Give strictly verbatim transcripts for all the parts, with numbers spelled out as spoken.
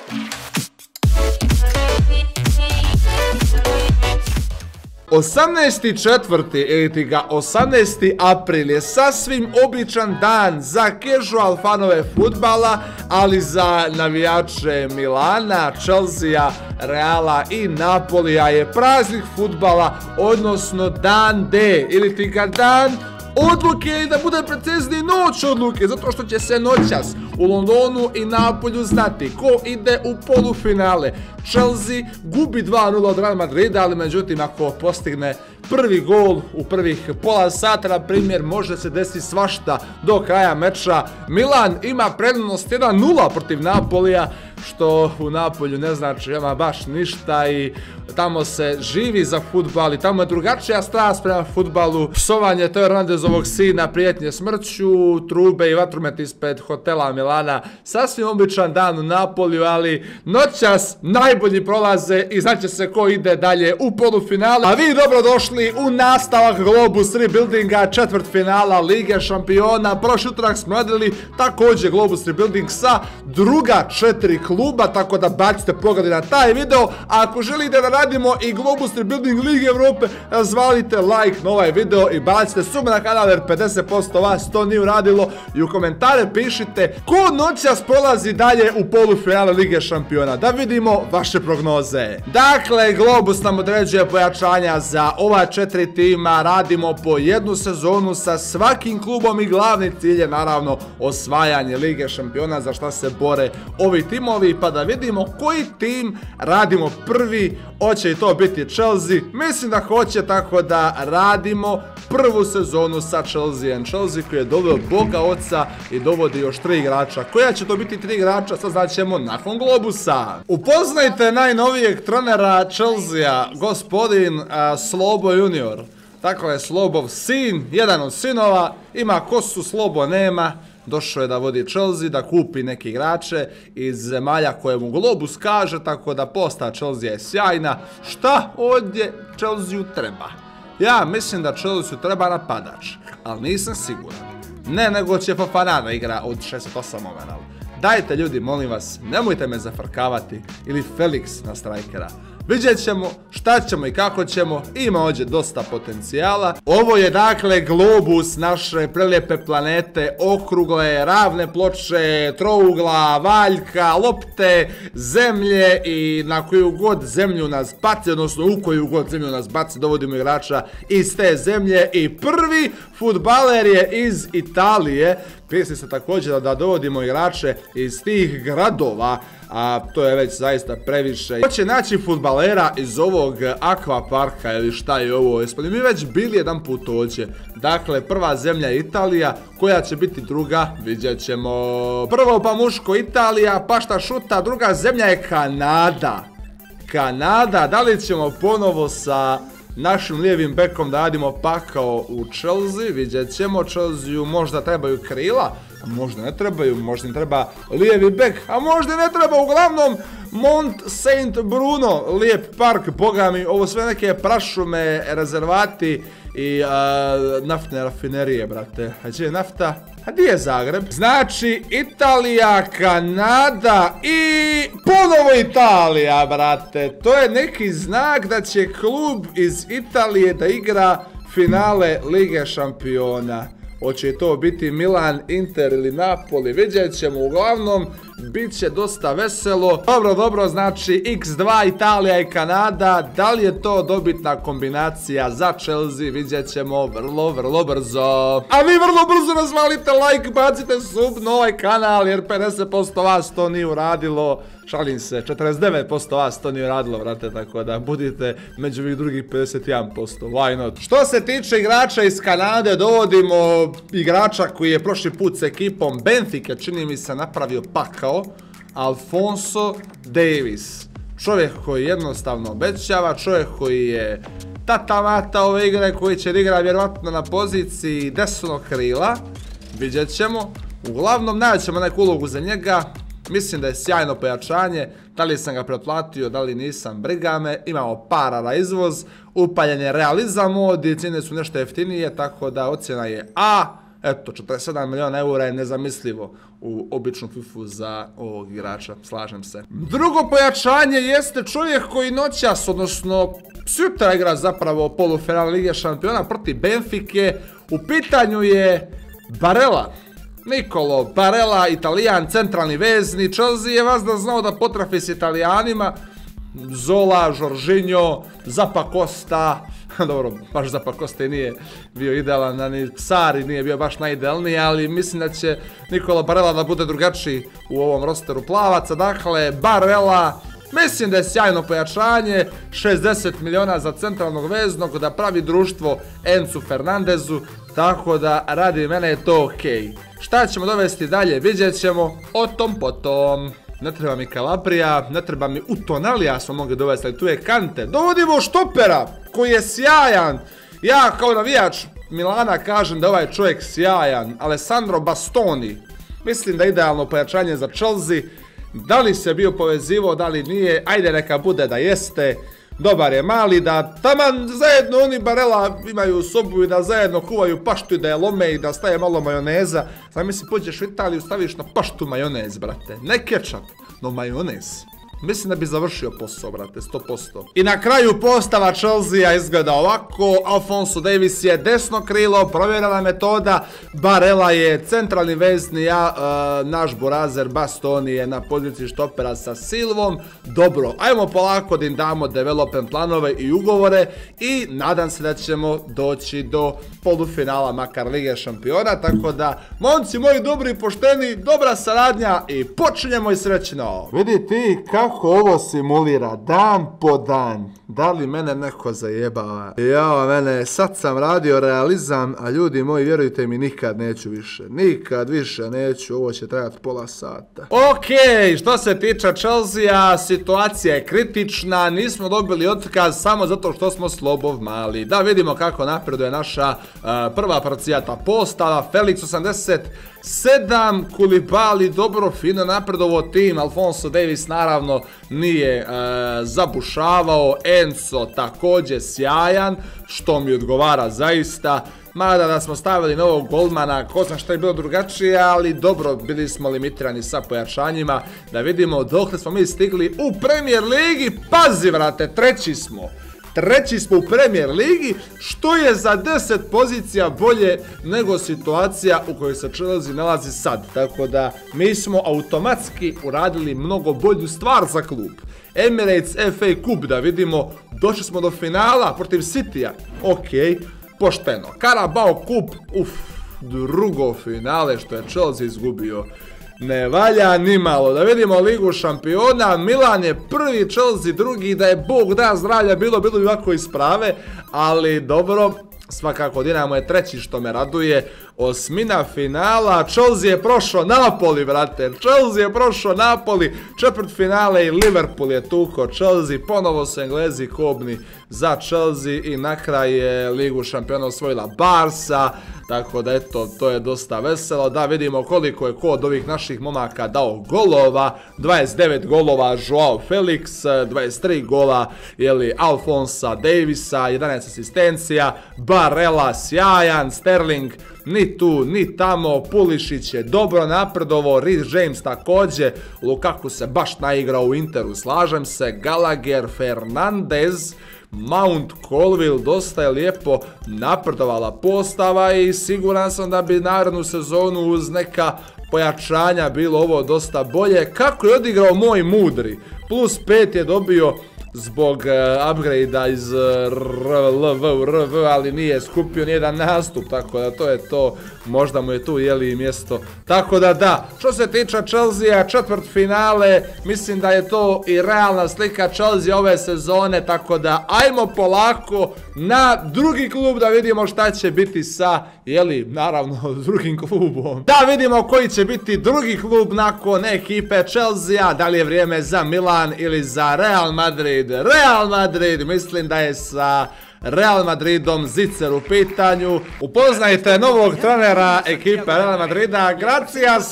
osamnaesti četvrti ili ti ga osamnaesti april je sasvim običan dan za casual fanove fudbala, ali za navijače Milana, Chelsea, Reala i Napolija je praznik fudbala, odnosno dan D ili ti ga dan odluke, ili da bude precizniji noć odluke, zato što će se noćas u Londonu i Napolju znati ko ide u polufinale. Chelsea gubi dva nula od Real Madrida, ali međutim ako postigne prvi gol u prvih pola sata, na primjer, može se desiti svašta do kraja meča. Milan ima prednost jedan nula protiv Napolija, što u Napolju ne znači ama baš ništa i tamo se živi za fudbal i tamo je drugačija strast prema fudbalu. Psovanje Teo Hernandezovog sina, prijetnje smrću, trube i vatromet ispred hotela Milana. Sasvim običan dan u Napoliju, ali noćas najbolji prolaze i znaće se ko ide dalje u polufinale. A vi dobrodošli u nastavak Globus Rebuildinga, četvrt finala Lige šampiona. Prošli utorak smo radili također Globus Rebuilding sa druga četiri kluba, tako da bacite pogled na taj video. A ako želite da radimo i Globus Rebuilding Lige Evrope, razvalite like na ovaj video i bacite sub na kanal jer pedeset posto vas to nije uradilo. I u komentare pišite ko noćas prolazi dalje u polufinale Lige šampiona, da vidimo vaše prognoze. Dakle, Globus nam određuje pojačanja za ova četiri tima, radimo po jednu sezonu sa svakim klubom i glavni cilj je naravno osvajanje Lige šampiona, za šta se bore ovi timovi, pa da vidimo koji tim radimo prvi. Hoće i to biti Chelsea? Mislim da hoće, tako da radimo prvu sezonu sa Chelsea. Chelsea koji je doveo Boga oca i dovodi još tri igrača. Koja će to biti tri igrača, sad ćemo nakon Globusa. Upoznajte najnovijeg trenera Chelsea, gospodin a, Slobo junior. Dakle, Slobov sin, jedan od sinova, ima kosu, Slobo nema. Došao je da vodi Chelsea, da kupi neke igrače iz zemalja koje mu Globus kaže, tako da posta Chelsea je sjajna. Šta ovdje Chelsea treba? Ja mislim da Chelsea treba napadač, ali nisam siguran. Ne, nego će Fofana da igra od šezdeset osam overall. Dajte ljudi, molim vas, nemojte me zafrkavati, ili Felix na strajkera. Vidjet ćemo šta ćemo i kako ćemo, ima ovdje dosta potencijala. Ovo je dakle Globus naše prelijepe planete, okrugle, ravne ploče, trougla, valjka, lopte, zemlje i na koju god zemlju nas baci, odnosno u koju god zemlju nas baci, dovodimo igrača iz te zemlje i prvi fudbaler je iz Italije. Pisli se također da dovodimo igrače iz tih gradova, a to je već zaista previše. Hoće naći fudbalera iz ovog akvaparka ili šta je ovo, jesmo li mi već bili jedan put ovdje. Dakle, prva zemlja je Italija, koja će biti druga, vidjet ćemo. Prvo pa muško Italija, pa šta šuta, druga zemlja je Kanada. Kanada, da li ćemo ponovo sa našim lijevim bekom da radimo pakao u Chelsea, vidjet ćemo. Chelsea možda trebaju krila, a možda ne trebaju, možda im treba lijevi bek, a možda ne treba. Uglavnom, Mont Saint Bruno, lijep park, boga mi, ovo sve neke prašume, rezervati i a, naftne rafinerije, brate. A gdje je nafta? A gdje je Zagreb? Znači, Italija, Kanada i ponovo Italija, brate. To je neki znak da će klub iz Italije da igra finale Lige šampiona. Hoće to biti Milan, Inter ili Napoli, vidjet ćemo. Uglavnom, bit će dosta veselo. Dobro, dobro, znači iks dva Italija i Kanada. Da li je to dobitna kombinacija za Chelsea? Vidjet ćemo vrlo, vrlo brzo. A vi vrlo brzo razvalite like, bacite sub na ovaj kanal jer pedeset posto vas to nije uradilo. Šalim se, četrdeset devet posto vas to nije uradilo, vrate, tako da budite među ovih drugih pedeset jedan posto, why not? Što se tiče igrača iz Kanade, dovodimo igrača koji je prošli put s ekipom Benfica, čini mi se, napravio pakao, Alfonso Davies. Čovjek koji jednostavno obećava, čovjek koji je tata mata ove igre, koji će igra vjerovatno na poziciji desnog krila, vidjet ćemo. Uglavnom, naći ćemo neku ulogu za njega. Mislim da je sjajno pojačanje, da li sam ga pretplatio, da li nisam, briga me, imamo para na izvoz, upaljen je realizam mod i cijene su nešto jeftinije, tako da ocjena je A, Eto, četrdeset sedam miliona eura je nezamislivo u običnu fifu za ovog igrača, slažem se. Drugo pojačanje jeste čovjek koji noćas, odnosno sutra igra zapravo polufinale Lige šampiona protiv Benfike. U pitanju je Barella. Nicolo Barella, Italijan, centralni vezni. Chelsea je vas da znao da potrafi s Italijanima. Zola, Jorginho, Zappacosta. Dobro, baš Zappacosta i nije bio idealan, ni Sarri nije bio baš najidealniji, ali mislim da će Nicolo Barella da bude drugačiji u ovom rosteru plavaca. Dakle, Barella, mislim da je sjajno pojačanje, šezdeset miliona za centralnog veznog, da pravi društvo Enzu Fernandezu, tako da radi mene je to okej. Šta ćemo dovesti dalje, vidjet ćemo o tom potom. Ne treba mi Calabria, ne treba mi Utonalija smo mogli dovesti, ali tu je Kante. Dovodimo štopera koji je sjajan. Ja kao navijač Milana kažem da ovaj čovjek sjajan. Alessandro Bastoni. Mislim da je idealno pojačanje za Chelsea. Da li se bio povezivao, da li nije, ajde neka bude da jeste. Dobar je mali, da taman zajedno oni Barella imaju sobu i da zajedno kuvaju paštu i da je lome i da staje malo majoneza. Znam mislim, pođeš u Italiju, staviš na paštu majonez, brate. Ne kečap, no majonez. Mislim da bi završio posao, brate, sto posto. I na kraju postava Chelsea izgleda ovako. Alphonso Davies je desno krilo, provjerena metoda. Barella je centralni vezni, a uh, naš Burazer Bastoni je na poziciji štopera sa Silvom. Dobro, ajmo polako da im damo development planove i ugovore i nadam se da ćemo doći do polufinala makar Lige šampiona. Tako da, momci moji dobri i pošteni, dobra saradnja i počinjemo i srećno. Vidi ti kako Kako ovo simulira, dan po dan. Da li mene neko zajebava? Jao, mene, sad sam radio realizam, a ljudi moji, vjerujte mi, nikad neću više. Nikad više neću, ovo će trajati pola sata. Okej, što se tiče Chelsea, situacija je kritična, nismo dobili otkaz samo zato što smo slobov mali. Da vidimo kako napreduje naša uh, prva parcijata postava, Felix osamdeset sedam, Koulibaly dobro, fino napredovo tim, Alphonso Davies naravno nije uh, zabušavao, Enzo također sjajan, što mi odgovara zaista, mada da smo stavili novog golmana, ko zna što je bilo drugačije, ali dobro, bili smo limitirani sa pojačanjima, da vidimo dokle smo mi stigli u Premier Ligi, pazi vrate, treći smo. Treći smo u Premier Ligi, što je za deset pozicija bolje nego situacija u kojoj se Chelsea nalazi sad. Tako da mi smo automatski uradili mnogo bolju stvar za klub. Emirates F A Cup, da vidimo, došli smo do finala protiv Citya. Ok, pošteno. Carabao Cup, uff, drugo finale što je Chelsea izgubio. Ne valja ni malo. Da vidimo Ligu šampiona, Milan je prvi, Chelsea drugi, da je Bog da zdravlja bilo, bilo bi ovako isprave, ali dobro, svakako Dinamo je treći što me raduje. Osmina finala, Chelsea je prošao Napoli, brate, Chelsea je prošao Napoli, četvrt finale i Liverpool je tuko Chelsea, ponovo su Englezi kobni za Chelsea i na kraj je Ligu šampiona osvojila Barca, tako da eto, to je dosta veselo. Da vidimo koliko je ko od ovih naših momaka dao golova, dvadeset devet golova Joao Felix, dvadeset tri gola jeli Alphonsa Daviesa, jedanaest asistencija, Barella sjajan, Sterling ni tu, ni tamo, Pulisic je dobro napredovo, Reece James također, Lukaku se baš naigrao u Interu, slažem se, Gallagher, Fernandez, Mount, Colville, dosta je lijepo napredovala postava i siguran sam da bi narednu sezonu uz neka pojačanja bilo ovo dosta bolje. Kako je odigrao moj mudri, plus pet je dobio zbog uh, upgrade-a iz uh, R L V, R V, ali nije skupio nijedan nastup, tako da to je to, možda mu je tu jeli mjesto, tako da da. Što se tiče Chelsea, četvrt finale, mislim da je to i realna slika Chelsea ove sezone, tako da ajmo polako na drugi klub da vidimo šta će biti sa, jeli, naravno, drugim klubom. Da vidimo koji će biti drugi klub nakon ekipe Chelsea, da li je vrijeme za Milan ili za Real Madrid. Real Madrid, mislim da je sa Real Madridom Zicer u pitanju. Upoznajte novog trenera ekipe Real Madrida, gracias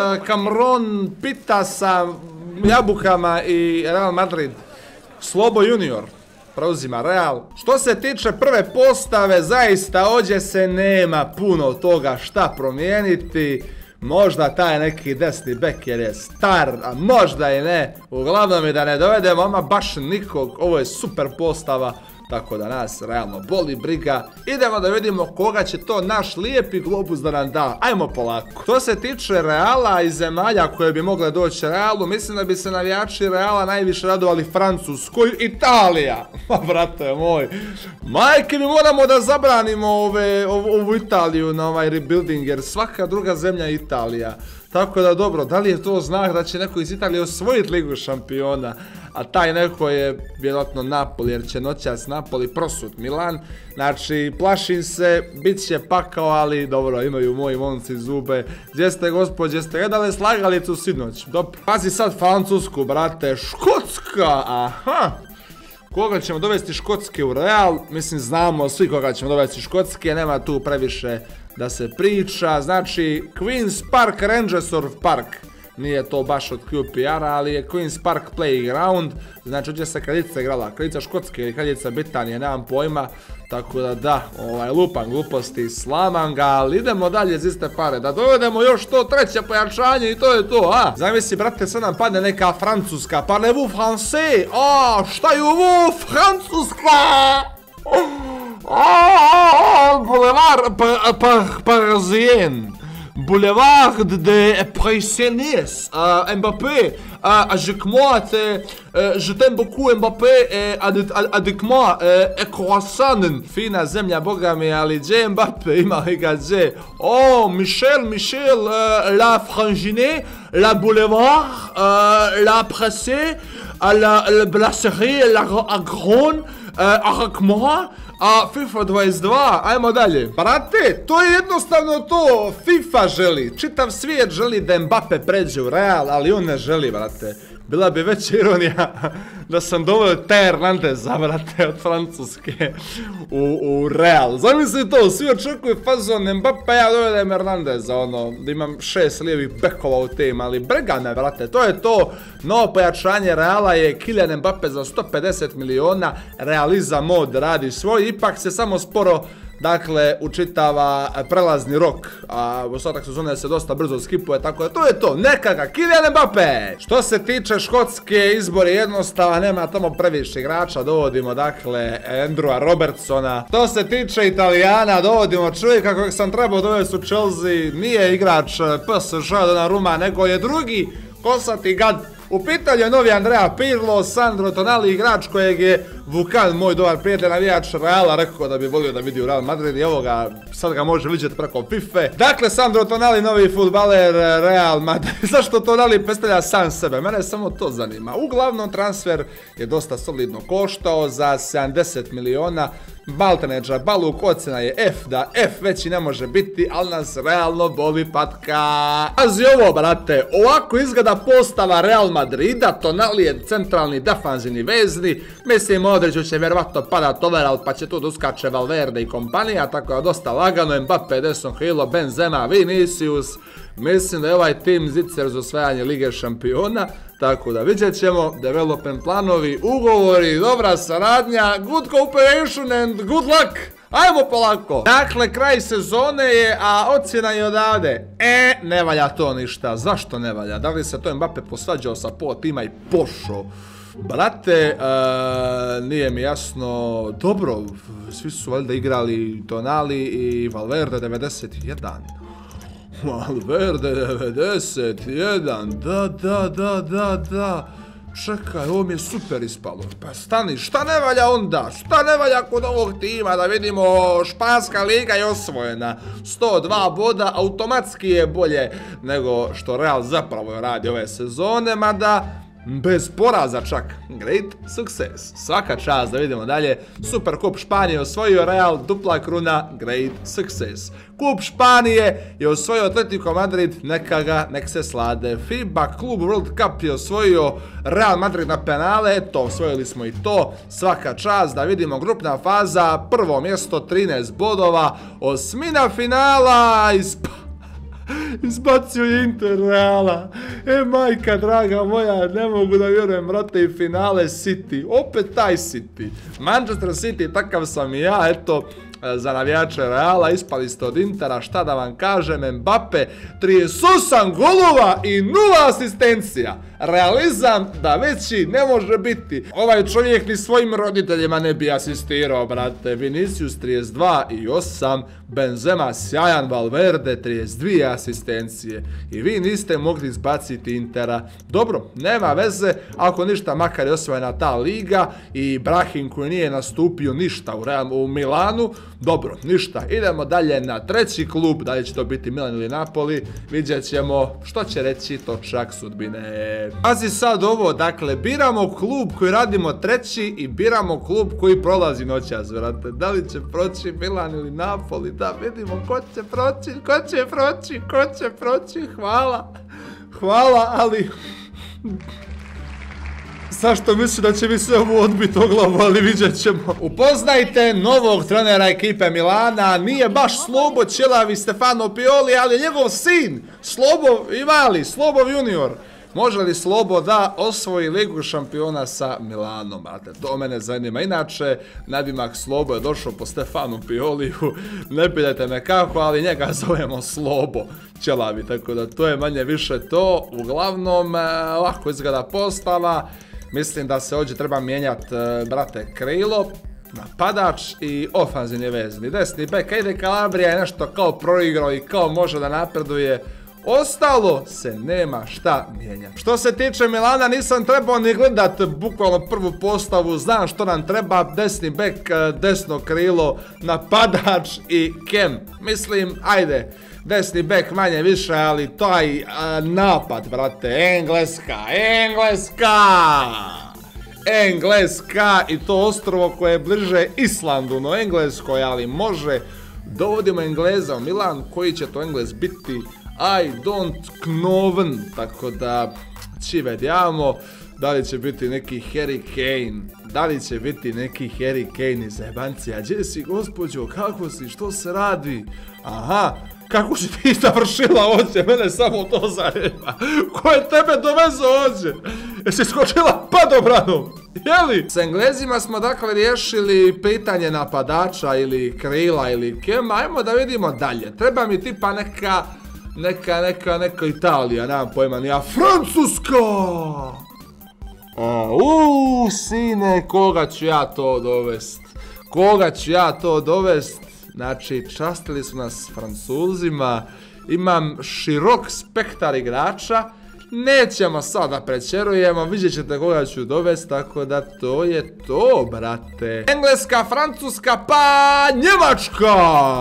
Cameron pita sa jabukama i Real Madrid. Slobo junior. preuzima Real. Što se tiče prve postave, zaista ovdje se nema puno toga šta promijeniti. Možda taj neki desni bek jer je star, a možda i ne. Uglavnom je da ne dovedemo ama baš nikog, ovo je super postava. Tako da nas realno boli briga. Idemo da vidimo koga će to naš lijepi globus da nam da. Ajmo polako. Što se tiče Reala i zemalja koje bi mogle doći Realu, mislim da bi se navijači Reala najviše radovali Francuskoj, Italija. Ma brate moj. Majke, mi moramo da zabranimo ove, ovu, ovu Italiju na ovaj rebuilding jer svaka druga zemlja je Italija. Tako da dobro, da li je to znak da će neko iz Italije osvojiti Ligu šampiona? A taj neko je vjerojatno Napoli jer će noćas Napoli prosut Milan. Znači, plašim se, bit će pakao, ali dobro, imaju moji momci zube. Gdje ste gospođe, ste gledali slagalicu sinoć? Dobro, pazi sad Francusku, brate, Škotska, aha. Koga ćemo dovesti Škotske u Real? Mislim, znamo svi koga ćemo dovesti Škotske, nema tu previše da se priča. Znači, Queen's Park, Rangersworth Park. Nije to baš od Q P R-a, ali je Queen's Park Playground. Znači, ovdje se kraljica igrala. Kraljica Škotske ili kraljica Britanije, nemam pojma. Tako da da, ovaj, lupan gluposti, slamam ga, ali idemo dalje iz iste pare. Da dovedemo još to treće pojačanje i to je to, a? Zamisli, brate, sad nam padne neka Francuska. Parlez-vous français? A, šta je ovo? Francuska! Boulevard Parisien. Boulevard de Pressiennes, uh, Mbappé, uh, avec moi, uh, je t'aime beaucoup Mbappé, uh, avec moi, uh, croissant. Fina zemlja, boga mi, ali gdje Mbappé, ima li ga gdje? Oh, Michel, Michel, uh, la Frangine, la Boulevard, uh, la Presse, uh, la, la Brasserie, la Agron, uh, avec moi. A FIFA dvadeset dva, ajmo dalje. Brate, to je jednostavno to. FIFA želi, čitav svijet želi da Mbappe pređe u Real, ali on ne želi, brate. Bila bi veća ironija da sam doveo Teo Hernandeza, brate, od Francuske u, u Real. Zamisli to, svi očekuju fazon Mbappe, ja dovedem Hernandeza, ono, da imam šest lijevih bekova u tim, ali brga me, brate, to je to. Novo pojačanje Reala je Kylian Mbappe za sto pedeset miliona, Realiza mod radi svoj, ipak se samo sporo, dakle, učitava prelazni rok, a ostatak sezone se dosta brzo skipuje, tako da to je to, neka ga, Kylian Mbappe! Što se tiče Škotske, izbor je jednostavan, nema tamo previše igrača, dovodimo, dakle, Andrewa Robertsona. Što se tiče Italijana, dovodimo čovjeka kojeg sam trebao dovesti u Chelsea, nije igrač P S G Donnarumma, nego je drugi kosati gad. U pitanju je novi Andrea Pirlo, Sandro Tonali, igrač kojeg je Vukan, moj dobar prijatelj navijač Reala, rekao da bi volio da vidi u Real Madrid i evo ga, sad ga može vidjeti preko FIFA. Dakle, Sandro Tonali, novi fudbaler Real Madrid. Zašto Tonali predstavlja sam sebe? Mene samo to zanima. Uglavnom, transfer je dosta solidno koštao za sedamdeset miliona. Maltene Džabaluk, ocjena je F, da F veći ne može biti, ali nas realno boli patka. Pazi ovo, brate, ovako izgleda postava Real Madrida, Tonali je centralni defanzivni vezni, mislim Modriću će vjerovatno padat overall pa će tu da uskače Valverde i kompanija, tako da dosta lagano, Mbappe, desno krilo, Benzema, Vinicius, mislim da je ovaj tim zicer za osvajanje Lige šampiona, tako da vidjet ćemo, development planovi, ugovori, dobra saradnja, good cooperation and good luck! Ajmo polako! Dakle, kraj sezone je, a ocjena je odavde. E, ne valja to ništa. Zašto ne valja? Da li se to Mbappe posvađao sa pola tima i pošao? Brate, uh, nije mi jasno. Dobro, svi su valjda igrali Tonali i Valverde devedeset jedan. Valverde devedeset jedan, da, da, da, da, da. Čekaj, ovo mi je super ispalo. Pa stani, šta ne valja onda? Šta ne valja kod ovog tima? Da vidimo, Španska liga je osvojena. sto dva boda, automatski je bolje nego što Real zapravo radi ove sezone, mada bez poraza čak. Great success. Svaka čast, da vidimo dalje. Super kup Španije osvojio Real, dupla kruna, great success. Kup Španije je osvojio Atletico Madrid, neka ga, nek se slade. FIBA Klub World Cup je osvojio Real Madrid na penale, eto, osvojili smo i to. Svaka čast, da vidimo grupna faza, prvo mjesto, trinaest bodova, osmina finala, ispa... Izbacio je Inter Reala. E, majka draga moja, ne mogu da vjerujem, brate, i finale City. Opet taj City. Manchester City, takav sam i ja, eto, za navijače Reala, ispali ste od Intera, šta da vam kažem, Mbappe, trideset osam golova i nula asistencija. Realizam da veći ne može biti. Ovaj čovjek ni svojim roditeljima ne bi asistirao, brate. Vinicius trideset dva i osam, Benzema sjajan, Valverde trideset dvije asistencije. I vi niste mogli izbaciti Intera. Dobro, nema veze, ako ništa, makar je osvojena ta liga i Brahim koji nije nastupio ništa u, Real, u Milanu. Dobro, ništa, idemo dalje na treći klub, da li će to biti Milan ili Napoli, vidjet ćemo što će reći točak sudbine. Pazi sad ovo, dakle, biramo klub koji radimo treći i biramo klub koji prolazi noćas, vrate. Da li će proći Milan ili Napoli, da vidimo ko će proći, ko će proći, ko će proći, hvala, hvala, ali... Zašto misli da će mi se ovo odbiti o glavu, ali vidjet ćemo. Upoznajte novog trenera ekipe Milana, nije baš Slobo Ćelavi Stefano Pioli, ali njegov sin, Slobo i mali, Slobov junior. Može li Slobo da osvoji ligu šampiona sa Milanom? To mene zanima. Inače, nadimak Slobo je došao po Stefanu Pioliju. Ne pitajte me kako, ali njega zovemo Slobo Ćelavi. Tako da to je manje više to. Uglavnom, lako izgleda postava. Mislim da se ovdje treba mijenjati, brate, krilo, napadač i ofanzivni vezni. Desni bek, ide Kalabrija je nešto kao proigrao i kao može da napreduje. Ostalo se nema šta mijenjati. Što se tiče Milana, nisam trebao ni gledat bukvalno prvu postavu, znam što nam treba, desni bek, desno krilo, napadač i Kem. Mislim, ajde, desni bek manje više, ali taj a, napad, brate, Engleska, Engleska! Engleska i to ostrovo koje je bliže Islandu, no Engleskoj, ali može. Dovodimo Engleza u Milan, koji će to Englez biti? I don't known, tako da ci vedjamo, da li će biti neki Harry Kane, da li će biti neki Harry Kane iz jebancija, gdje si gospođo, kako si, što se radi, aha, kako si ti završila ovdje, mene samo to zanima, ko je tebe dovezao ovdje, jesi skočila padobranom, jeli? S Englezima smo dakle riješili pitanje napadača ili krila ili Kema, ajmo da vidimo dalje, treba mi tipa neka... Neka, neka, neka Italija, nemam pojma, nija Francuska! Uuu, sine, koga ću ja to dovest? Koga ću ja to dovest? Znači, častili su nas Francuzima, imam širok spektar igrača, nećemo sada prečerujemo, vidjet ćete koga ću dovest, tako da to je to, brate. Engleska, Francuska, pa Njemačka!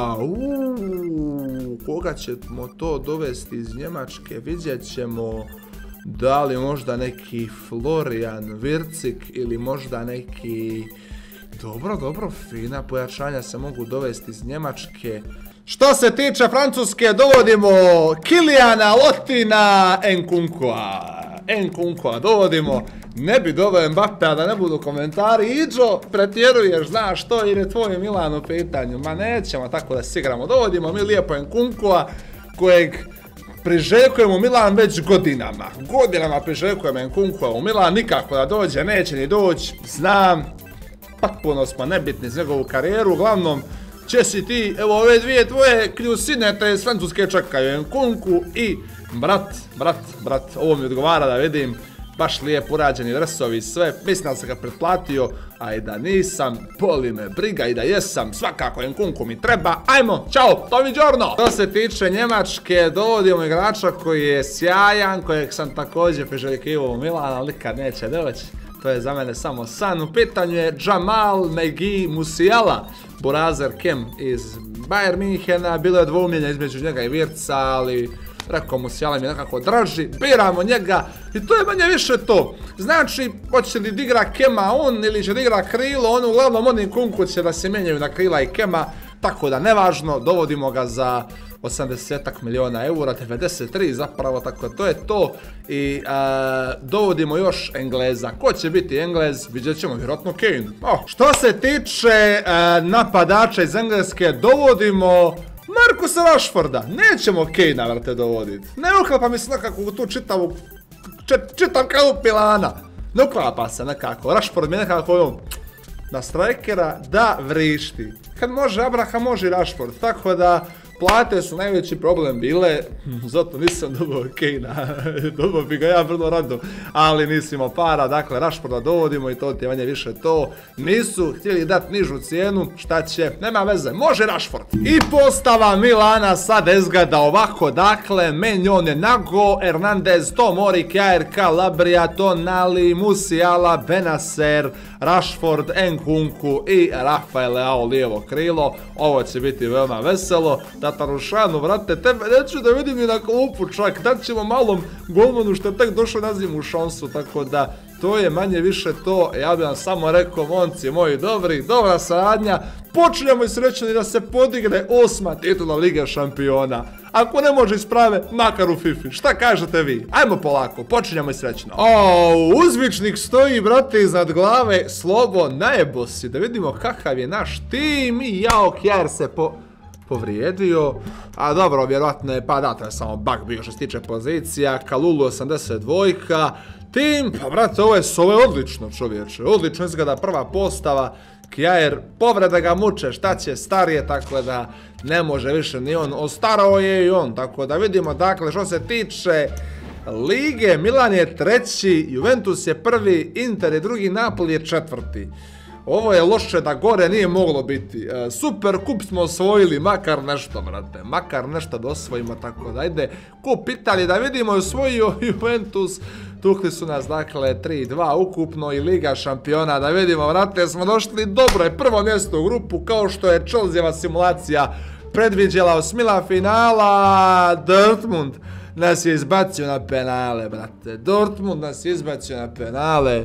Uuu. Koga ćemo to dovesti iz Njemačke, vidjet ćemo da li možda neki Florian Wirtz ili možda neki... Dobro, dobro, fina pojačanja se mogu dovesti iz Njemačke. Što se tiče Francuske, dovodimo Kilijana Lotina Nkunkoa. Nkunkoa dovodimo, ne bi doveo Mbappe, a da ne budu komentari. Iđo, pretjeruješ, znaš što, jer je tvoj Milan u pitanju. Ma nećemo tako da se igramo. Dovodimo mi lijepo Nkunkoa, kojeg priželjkujemo Milan već godinama. Godinama priželjkujemo Nkunkoa u Milan, nikako da dođe, neće ni doći, znam. Potpuno smo nebitni za njegovu karijeru, uglavnom će si ti, evo ove dvije tvoje kljusine te iz Francuske čekaju, Nkunku i brat, brat, brat, ovo mi odgovara da vidim, baš lijep urađeni dresovi i sve, mislim da sam ga pretplatio, a i da nisam, boli me briga, i da jesam, svakako Nkunku mi treba, ajmo, čao, doviđorno! Što se tiče Njemačke, dovodimo igrača koji je sjajan, kojeg sam također priželjkivao u Milan, ali nikad neće doći. To je za mene samo san. U pitanju je Jamal Megi Musiala, Burazer Kem iz Bayern Minhena. Bilo je dvoumljenja između njega i Wirtza, ali rekao Musiala mi je nekako draži. Biramo njega i to je manje više to. Znači, hoće li da igra Kema on ili će da igra krilo, on uglavnom oni Nkunku će da se mijenjaju na krila i Kema, tako da nevažno, dovodimo ga za osamdeset miliona eura, devedeset tri zapravo, tako to je to. I a, dovodimo još Engleza. Ko će biti Englez? Vidjet ćemo, vjerojatno Kane. Oh. Što se tiče a, napadača iz Engleske, dovodimo Marcusa Rashforda, nećemo Kejna, vrate, dovoditi. Ne uklapa mi se nekako u tu čitavu, čet, čitav kalup Milana. Ne uklapa se nekako, Rashford mi je nekako on na strajkera da vrišti. Kad može Abraham, može i Rashford, tako da plate su najveći problem bile, zato nisam dobao Kejna, dobao bi ga ja vrlo rado, ali nisam imao para, dakle Rashforda dovodimo i to ti je manje više to. Nisu htjeli dati nižu cijenu, šta će, nema veze, može Rashford. I postava Milana sad izgleda ovako, dakle Menjone, Nago, Hernandez, Tomori, Kjaer, Calabria, Tonali, Musiala, Benacer, Rashford, Nkunku i Rafael Leao lijevo krilo. Ovo će biti veoma veselo. Tatarušanu, vrate, tebe neću da vidim ni na klupu čak, dat ćemo malom golmanu što je tek došao na zimu šansu, tako da to je manje više to. Ja bih vam samo rekao, momci moji dobri, dobra saradnja, počinjemo i srećeni da se podigne osma titula Lige šampiona. Ako ne može isprave, makar u Fifi. Šta kažete vi? Ajmo polako, počinjemo i srećno. O, uzvičnik stoji, brate, iznad glave, Slobo, najebo si, da vidimo kakav je naš tim i jao, Kjaer se po... povrijedio, a dobro, vjerojatno je, pa da, to je samo bug bio što se tiče pozicija, Kalulu osamdeset dva, tim, pa brate, ovo je, ovo je odlično čovječe, odlično izgleda prva postava, Kjaer, povreda ga muče, šta će, starije, tako da ne može više ni on, ostarao je i on, tako da vidimo, dakle, što se tiče Lige, Milan je treći, Juventus je prvi, Inter je drugi, Napoli je četvrti. Ovo je loše da gore nije moglo biti. E, super kup smo osvojili, makar nešto, brate. Makar nešto da osvojimo, tako da ajde. Kup Italije, da vidimo, je osvojio Juventus. Tukli su nas, dakle, tri dva ukupno i Liga šampiona. Da vidimo, brate, smo došli dobro. Je prvo mjesto u grupu, kao što je Chelseava simulacija predviđala osmila finala. Dortmund nas je izbacio na penale, brate. Dortmund nas je izbacio na penale.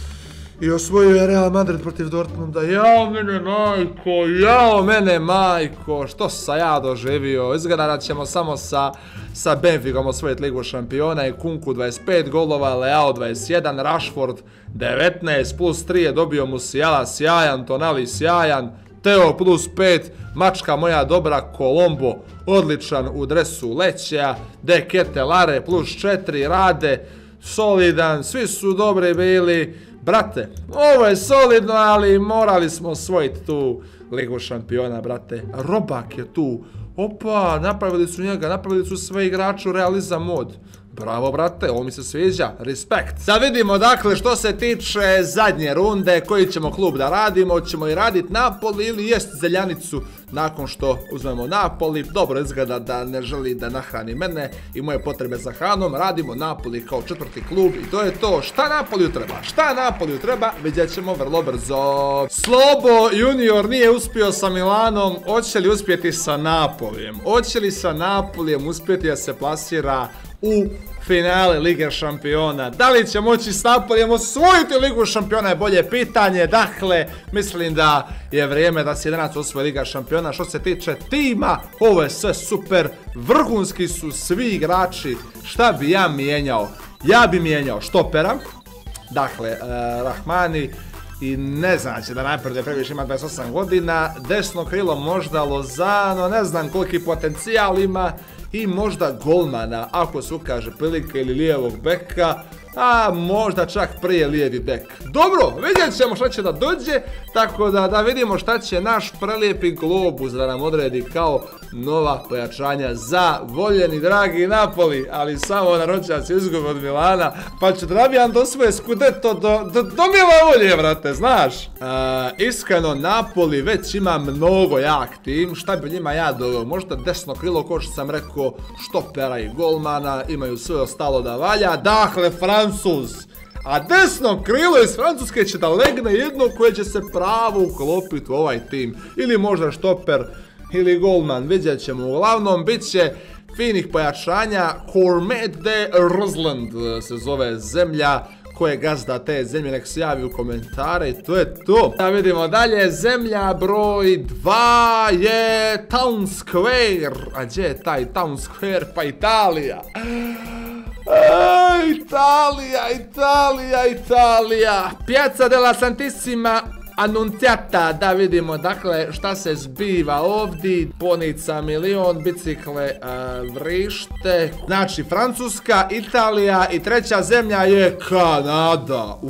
I osvojio je Real Madrid protiv Dortmunda. Jao mene majko, jao mene majko, što sam ja doživio. Izgleda da ćemo samo sa, sa Benficom osvojiti Ligu šampiona. I Kunku dvadeset pet golova, Leao dvadeset jedan, Rashford devetnaest, plus tri je dobio Musiala, sjajan, Tonali sjajan, Teo plus pet, mačka moja dobra, Colombo odličan u dresu Lećeja, De Ketelare plus četiri, Rade solidan, svi su dobri bili. Brate, ovo je solidno, ali morali smo osvojiti tu Ligu šampiona, brate. Robak je tu. Opa, napravili su njega, napravili su sve igrače u realizam mod. Bravo, brate, ovo mi se sviđa. Respekt. Sad vidimo, dakle, što se tiče zadnje runde, koji ćemo klub da radimo. Ćemo i raditi Napoli ili jest Zeljanicu nakon što uzmemo Napoli. Dobro izgleda da ne želi da nahrani mene i moje potrebe za hranom. Radimo Napoli kao četvrti klub i to je to. Šta Napoliju treba? Šta Napoliju treba? Vidjet ćemo vrlo brzo. Slobo junior nije uspio sa Milanom. Hoće li uspjeti sa Napolijem? Hoće li sa Napolijem uspjeti da se plasira u finale Lige šampiona? Da li će moći s Napolijem osvojiti Ligu šampiona je bolje pitanje. Dakle, mislim da je vrijeme da se danas osvoji Liga šampiona. Što se tiče tima, ovo je sve super. Vrhunski su svi igrači. Šta bi ja mijenjao? Ja bi mijenjao štopera. Dakle, eh, Rahmani. I ne znači da najprve previše ima dvadeset osam godina. Desno krilo možda Lozano. Ne znam koliki potencijal ima. I možda golmana, ako se ukaže prilika, ili lijevog beka, a možda čak prije lijevi bek. Dobro, vidjet ćemo šta će da dođe, tako da da vidimo šta će naš prelijepi globus da nam odredi kao nova pojačanja za voljeni dragi Napoli, ali samo na rođac izgub od Milana, pa će Drabijan do svoje Scudetto do, do, do mila volje, vrate, znaš. E, iskreno, Napoli već ima mnogo jak tim, šta bi njima ja doveo, možda desno krilo, ko što sam rekao, štopera i golmana, imaju sve ostalo da valja, dakle, Francuz. A desno krilo iz Francuske će da legne jedno koje će se pravo uklopiti u ovaj tim. Ili možda štoper ili golman, vidjet ćemo. Uglavnom, bit će finih pojačanja. Hormet de Rusland se zove zemlja. Ko je gazda te zemlje, nek se javi u komentare i to je to. Da vidimo dalje, zemlja broj dva je Town Square. A gdje je taj Town Square? Pa Italija. Italija, Italija, Italija. Piazza della Santissima Annunziata, da vidimo dakle šta se zbiva ovdje. Ponica milion, bicikle uh, vrište. Znači Francuska, Italija i treća zemlja je Kanada.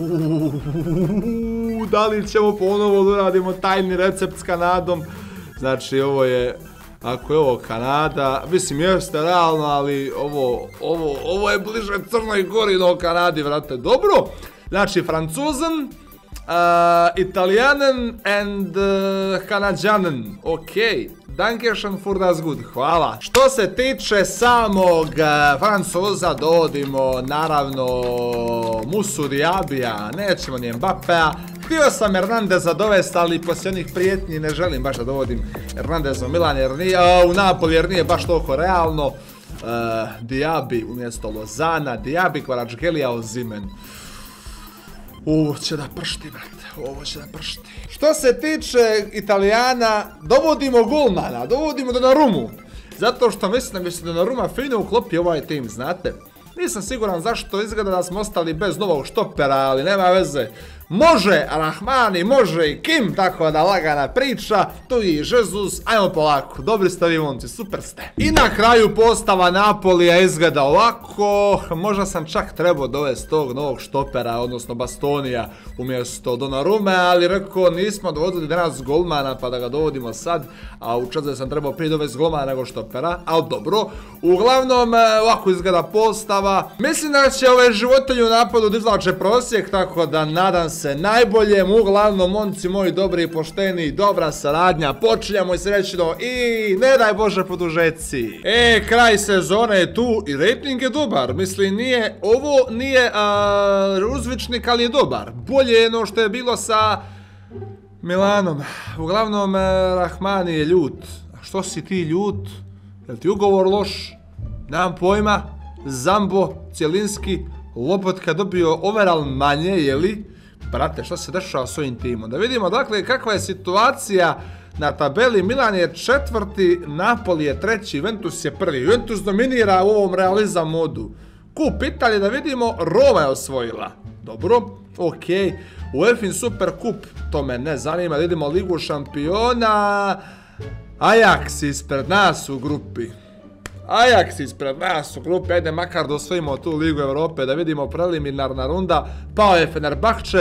Uuuu, da li ćemo ponovo da uradimo tajni recept s Kanadom? Znači ovo je, ako je ovo Kanada, mislim jeste realno, ali ovo, ovo, ovo je bliže Crnoj Gori do Kanadi, vrate, dobro. Znači Francuzan, Uh, Italijanen and uh, Kanadjanen, ok, dankeschön für das gut, hvala. Što se tiče samog uh, Francuza, dovodimo naravno Musu Diabija, nećemo ni Mbappea. Htio sam Hernandeza dovesti, ali poslije onih prijetnji ne želim baš da dovodim Hernandeza u Milan jer nije, uh, u Napoli jer nije baš toliko realno. Uh, Diaby umjesto Lozana, Diaby, Kvaratskhelia, Osimhen. Ovo će da pršti, brate, ovo će da pršti. Što se tiče Italijana, dovodimo golmana, dovodimo Donnarumu. Zato što mislim da bi se Donnarumma fino uklopio ovaj tim, znate. Nisam siguran zašto izgleda da smo ostali bez novog štopera, ali nema veze. Može Rahmani, može i Kim, tako da lagana priča. Tu je i Jesus, ajmo polako, dobri ste vi momci, super ste. I na kraju postava Napolija izgleda ovako. Možda sam čak trebao dovesti tog novog štopera, odnosno Bastonija umjesto Donnarumme, ali rekao nismo dovodili danas golmana pa da ga dovodimo sad. A u času sam trebao prije dovesti golmana nego štopera, ali dobro. Uglavnom ovako izgleda postava. Mislim da će ove životinje u napadu da izvlače prosjek, tako da nadam se najboljem. Uglavnom, momci moji dobri i pošteni, dobra saradnja, počinjamo i srećno i ne daj Bože produžeci. E, kraj sezone je tu i rating je dobar, mislim nije, ovo nije uh, uzvičnik, ali je dobar. Bolje je no što je bilo sa Milanom. Uglavnom, uh, Rahmani je ljut. A što si ti ljut? Je li ti ugovor loš? Nemam pojma. Zambo, Cjelinski, Lobotka dobio overall manje, jeli? Brate, što se dešava s ovim timom? Da vidimo, dakle, kakva je situacija na tabeli. Milan je četvrti, Napoli je treći, Juventus je prvi. Juventus dominira u ovom realizam modu. Kup Italije, da vidimo, Roma je osvojila. Dobro, okej. UEFA Super Kup, to me ne zanima. Da vidimo Ligu šampiona. Ajax ispred nas u grupi. Ajax ispred nas u grupi, ajde makar da osvojimo tu Ligu Evrope, da vidimo preliminarna runda. Pao je Fenerbahče.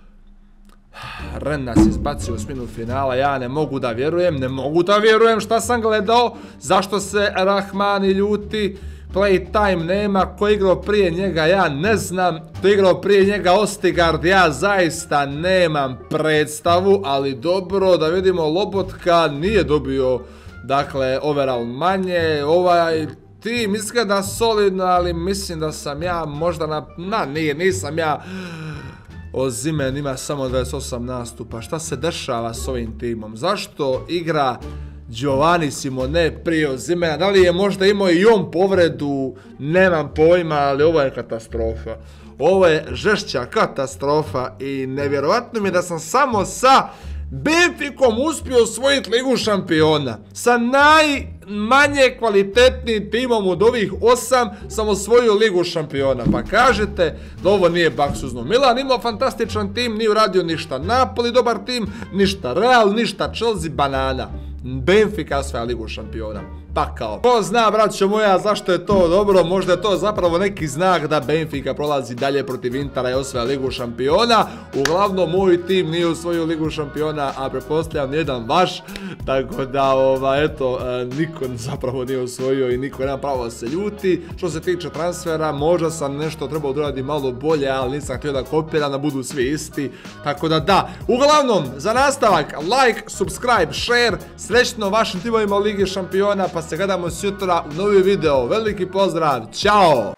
Ren nas izbacio u osminu finala, ja ne mogu da vjerujem, ne mogu da vjerujem šta sam gledao. Zašto se Rahmani ljuti? Playtime nema, ko je igrao prije njega ja ne znam, ko je igrao prije njega Ostigard ja zaista nemam predstavu, ali dobro da vidimo Lobotka nije dobio dakle overall manje, ovaj tim izgleda solidno, ali mislim da sam ja možda na, na nije, nisam ja. Osimhen ima samo dvadeset osam nastupa, šta se dešava s ovim timom, zašto igra Giovanni Simone prije Osimhena, da li je možda imao i on povredu, nemam pojma, ali ovo je katastrofa. Ovo je žešća katastrofa i nevjerovatno mi je da sam samo sa Benficom uspio osvojiti Ligu šampiona. Sa najmanje kvalitetnim timom od ovih osam sam osvojio Ligu šampiona. Pa kažete da ovo nije baksuzno. Milan imao fantastičan tim, nije uradio ništa. Napoli dobar tim, ništa. Real, ništa. Chelsea, banana. Benfica osvaja Ligu šampiona. Pa kao. Ko zna, braćo moja, zašto je to dobro? Možda je to zapravo neki znak da Benfica prolazi dalje protiv Intera i osvaja Ligu šampiona. Uglavnom, moj tim nije osvojio Ligu šampiona, a pretpostavljam jedan vaš. Tako da, ova, eto, niko zapravo nije osvojio i niko nema pravo da se ljuti. Što se tiče transfera, možda sam nešto trebao odraditi malo bolje, ali nisam htio da kopiram, da budu svi isti. Tako da, da. Uglavnom, za nastavak, like, subscribe, share, srećno vašim timovima Lige šampiona, pa se gledamo sutra u novi video. Veliki pozdrav, ćao!